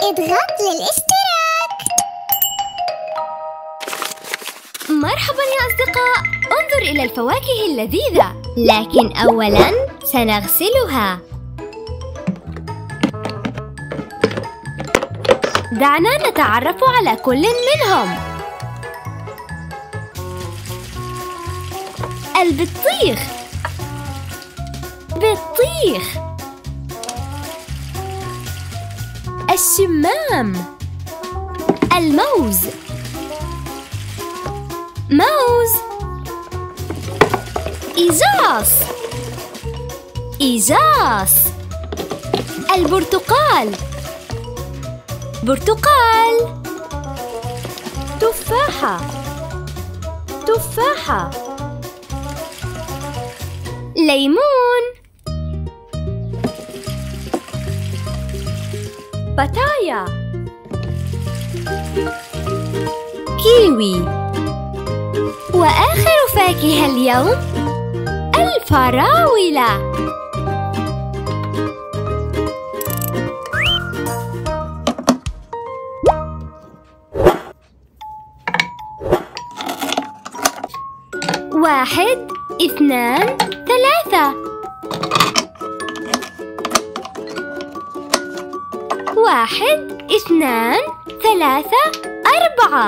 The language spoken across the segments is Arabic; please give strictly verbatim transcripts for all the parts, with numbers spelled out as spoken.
اضغط للاشتراك. مرحبا يا أصدقاء، انظر إلى الفواكه اللذيذة، لكن أولاً سنغسلها. دعنا نتعرف على كل منهم. البطيخ، بطيخ. الشمام، الموز، موز. إيجاص، إيجاص. البرتقال، برتقال. تفاحة، تفاحة. ليمون، بطايا. كيوي. وآخر فاكهة اليوم الفراولة. واحد، اثنان، ثلاثة. واحد، اثنان، ثلاثة، أربعة.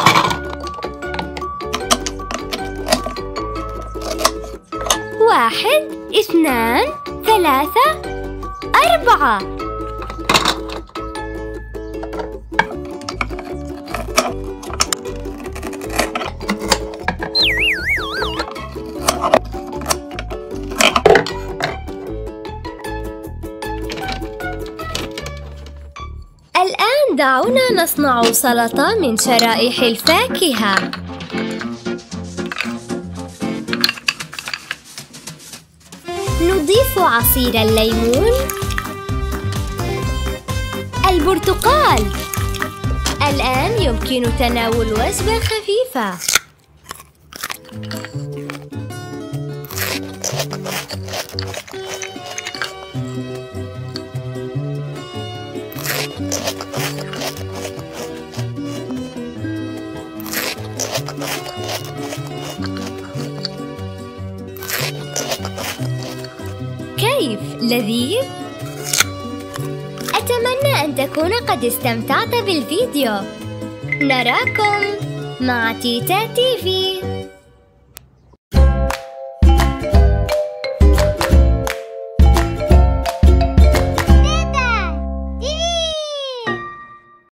واحد، اثنان، ثلاثة، أربعة. الآن دعونا نصنع سلطة من شرائح الفاكهة. نضيف عصير الليمون، البرتقال. الآن يمكن تناول وجبة خفيفة. كيف لذيذ؟ أتمنى أن تكون قد استمتعت بالفيديو. نراكم مع تيتا تيفي.